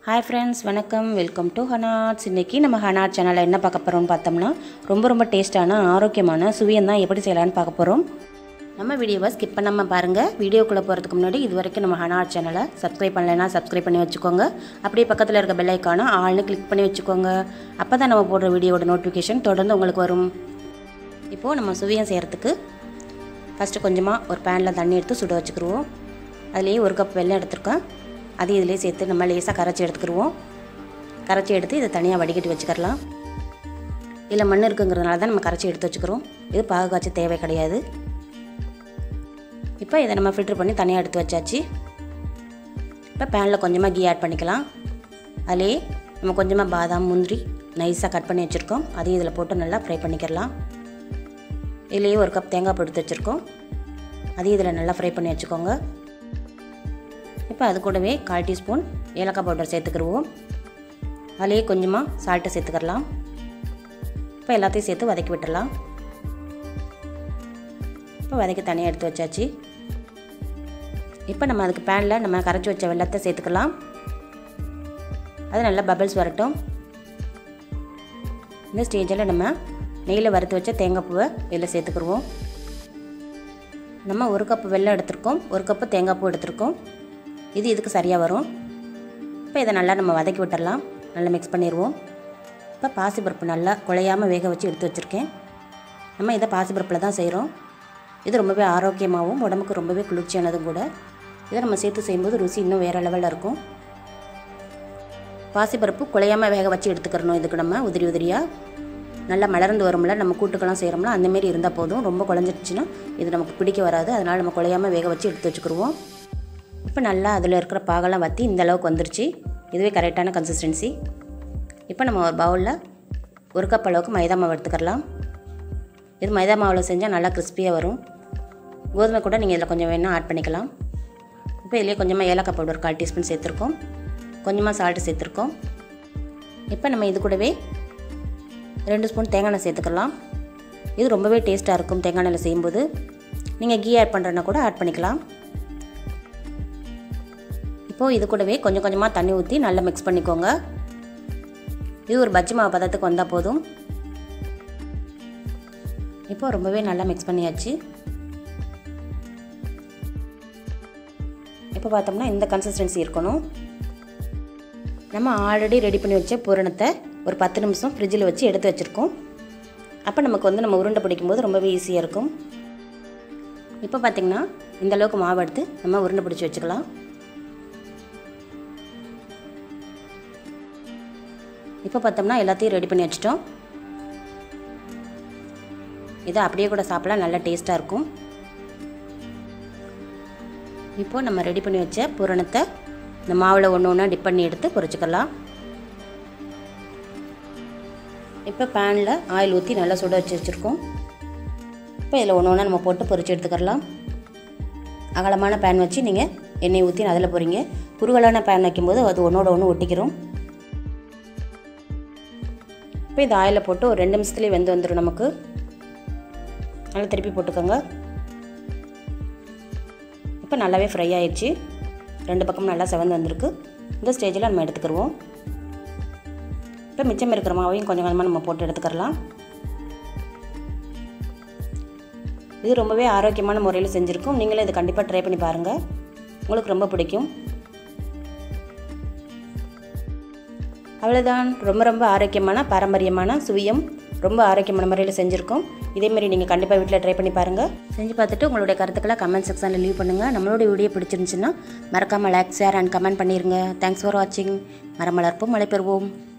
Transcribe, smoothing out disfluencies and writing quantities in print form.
Hi friends, வணக்கம். Welcome to Hanaarts. இன்னைக்கு நம்ம Hanaarts சேனல்ல என்ன பார்க்க போறோம்னு பார்த்தோம்னா ரொம்ப டேஸ்டான ஆரோக்கியமான சுவியம் தான் எப்படி செய்யலாம்னு பார்க்க போறோம். நம்ம வீடியோவை ஸ்கிப் பண்ணாம பாருங்க. வீடியோக்குள்ள போறதுக்கு முன்னாடி இதுவரைக்கும் நம்ம Hanaarts சேனலை சப்ஸ்கிரைப் பண்ணலைனா சப்ஸ்கிரைப் பண்ணி வச்சுக்கோங்க. அப்படியே பக்கத்துல இருக்க பெல் ஐகானை ஆல்னு கிளிக் பண்ணி வச்சுக்கோங்க. அப்பதான் நம்ம போடுற வீடியோவோட நோட்டிஃபிகேஷன் தொடர்ந்து உங்களுக்கு வரும். இப்போ நம்ம சுவியம் செய்யறதுக்கு ஃபர்ஸ்ட் கொஞ்சமா ஒரு panல தண்ணி எடுத்து சுட வச்சுக்குறோம். அதிலேயே 1 கப் வெல்லம் எடுத்துர்க்கேன். அதை இதிலே சேர்த்து நம்ம லேசாக கரைச்சி எடுத்துக்கிடுவோம். கரைச்சி எடுத்து இதை தனியாக வடிகட்டி வச்சுக்கலாம். இதில் மண் இருக்குங்கிறதுனால தான் நம்ம கரைச்சி எடுத்து வச்சுக்கிறோம். இது பாகு காய்ச்ச தேவை கிடையாது. இப்போ இதை நம்ம ஃபில்டர் பண்ணி தனியாக எடுத்து வச்சாச்சு. இப்போ பேனில் கொஞ்சமாக கீ ஆட் பண்ணிக்கலாம். அதிலே நம்ம கொஞ்சமாக பாதாம் முந்திரி நைஸாக கட் பண்ணி வச்சுருக்கோம். அதையும் இதில் போட்டு நல்லா ஃப்ரை பண்ணிக்கலாம். இதுலேயே 1 கப் தேங்காய் பூ எடுத்து வச்சுருக்கோம். அதையும் இதில் நல்லா ஃப்ரை பண்ணி வச்சுக்கோங்க. இப்போ அது கூடவே 1/4 டீஸ்பூன் ஏலக்காய் பவுடர் சேர்த்துக்கிடுவோம். அதிலேயே கொஞ்சமாக சால்ட்டு சேர்த்துக்கலாம். இப்போ எல்லாத்தையும் சேர்த்து வதக்கி விட்டுடலாம். இப்போ வதக்கி தனியாக எடுத்து வச்சாச்சு. இப்போ நம்ம அதுக்கு பேனில் நம்ம கரைச்சி வச்ச வெல்லத்தை சேர்த்துக்கலாம். அது நல்லா பபிள்ஸ் வரட்டும். இந்த ஸ்டேஜில் நம்ம நெய்யில் வறுத்து வச்ச தேங்காய் பூவை இதில் சேர்த்துக்கிடுவோம். நம்ம 1 கப் வெல்லம் எடுத்துருக்கோம், 1 கப்பு தேங்காய் பூ எடுத்துருக்கோம். இது இதுக்கு சரியாக வரும். இப்போ இதை நல்லா நம்ம வதக்கி விட்டுடலாம். நல்லா மிக்ஸ் பண்ணிடுவோம். இப்போ பாசிப்பருப்பு நல்லா குழையாமல் வேக வச்சு எடுத்து வச்சுருக்கேன். நம்ம இதை பாசிப்பருப்பில் தான் செய்கிறோம். இது ரொம்பவே ஆரோக்கியமாகவும் உடம்புக்கு ரொம்பவே குளிர்ச்சியானதும் கூட. இதை நம்ம சேர்த்து செய்யும்போது ருசி இன்னும் வேறு லெவலில் இருக்கும். பாசிப்பருப்பு குழையாமல் வேக வச்சு எடுத்துக்கிறணும். இதுக்கு நம்ம உதிரியாக நல்லா மலர்ந்து வரும்ல, நம்ம கூட்டுக்கெல்லாம் செய்கிறோம்ல, அந்தமாரி இருந்தால் போதும். ரொம்ப குழஞ்சிடுச்சுன்னா இது நமக்கு பிடிக்க வராது. அதனால் நம்ம குழையாமல் வேக வச்சு எடுத்து வச்சுக்கிடுவோம். இப்போ நல்லா அதில் இருக்கிற பாகெல்லாம் வற்றி இந்த அளவுக்கு வந்துருச்சு. இதுவே கரெக்டான கன்சிஸ்டன்சி. இப்போ நம்ம ஒரு பவுலில் 1 கப் அளவுக்கு மைதா மாவு எடுத்துக்கலாம். இது மைதா மாவில் செஞ்சால் நல்லா கிறிஸ்பியாக வரும். கோதுமை கூட நீங்கள் இதில் கொஞ்சம் வேணால் ஆட் பண்ணிக்கலாம். இப்போ இதிலே கொஞ்சமாக ஏலக்காய் பவுடர் 1/4 டீஸ்பூன் சேர்த்துருக்கோம். கொஞ்சமாக சால்ட்டு சேர்த்துருக்கோம். இப்போ நம்ம இது கூடவே 2 ஸ்பூன் தேங்காய் எண்ணெய் சேர்த்துக்கலாம். இது ரொம்பவே டேஸ்ட்டாக இருக்கும். தேங்காய் எண்ணெயில் செய்யும்போது நீங்கள் கீ ஆட் பண்ணுறதுனா கூட ஆட் பண்ணிக்கலாம். இப்போது இது கூடவே கொஞ்சமாக தண்ணி ஊற்றி நல்லா மிக்ஸ் பண்ணிக்கோங்க. இது ஒரு பஜ்ஜி மாவு பதத்துக்கு வந்தால் போதும். இப்போது ரொம்பவே நல்லா மிக்ஸ் பண்ணியாச்சு. இப்போ பார்த்தோம்னா இந்த கன்சிஸ்டன்சி இருக்கணும். நம்ம ஆல்ரெடி ரெடி பண்ணி வச்ச பூரணத்தை ஒரு 10 நிமிஷம் ஃப்ரிட்ஜில் வச்சு எடுத்து வச்சுருக்கோம். அப்போ நமக்கு நம்ம உருண்டை பிடிக்கும்போது ரொம்பவே ஈஸியாக இருக்கும். இப்போ பார்த்திங்கன்னா இந்த அளவுக்கு மாவு எடுத்து நம்ம உருண்டை பிடிச்சி வச்சுக்கலாம். இப்போ பார்த்தோம்னா எல்லாத்தையும் ரெடி பண்ணி வச்சிட்டோம். இதை அப்படியே கூட சாப்பிடலாம், நல்லா டேஸ்ட்டாக இருக்கும். இப்போது நம்ம ரெடி பண்ணி வச்ச பூரணத்தை இந்த மாவில் ஒன்று டிப் பண்ணி எடுத்து பொரிச்சுக்கலாம். இப்போ பேனில் ஆயில் ஊற்றி நல்லா சுட வச்சுருக்கோம். இப்போ இதில் ஒன்று நம்ம போட்டு பொரிச்சு எடுத்துக்கலாம். அகலமான பேன் வச்சு நீங்கள் எண்ணெய் ஊற்றி அதில் போகிறீங்க. குறுகலான பேன் வைக்கும்போது அது ஒன்றோட ஒன்று ஒட்டிக்கிறோம். இப்போ இந்த ஆயிலில் போட்டு ஒரு 2 நிமிஷத்துலேயே வெந்து வந்துடும். நமக்கு நல்லா திருப்பி போட்டுக்கோங்க. இப்போ நல்லாவே ஃப்ரை ஆயிடுச்சு. 2 பக்கமும் நல்லா செவந்து வந்திருக்கு. இந்த ஸ்டேஜில் நம்ம எடுத்துக்கிடுவோம். இப்போ மிச்சம் இருக்கிற மாவையும் கொஞ்சமாக நம்ம போட்டு எடுத்துக்கலாம். இது ரொம்பவே ஆரோக்கியமான முறையில் செஞ்சுருக்கோம். நீங்களும் இதை கண்டிப்பாக ட்ரை பண்ணி பாருங்கள். உங்களுக்கு ரொம்ப பிடிக்கும். அவ்வளோதான். ரொம்ப ஆரோக்கியமான பாரம்பரியமான சுவியம் ரொம்ப ஆரோக்கியமான முறையில் செஞ்சுருக்கோம். இதேமாரி நீங்கள் கண்டிப்பாக வீட்டில் ட்ரை பண்ணி பாருங்கள். செஞ்சு பார்த்துட்டு உங்களுடைய கருத்துக்களை கமெண்ட் செக்ஷனில் லீவ் பண்ணுங்கள். நம்மளோட வீடியோ பிடிச்சிருந்துச்சுன்னா மறக்காமல் லைக், ஷேர் அண்ட் கமெண்ட் பண்ணிடுங்க. தேங்க்ஸ் ஃபார் வாட்சிங். மரம் வளர்ப்போம், மழை பெறுவோம்.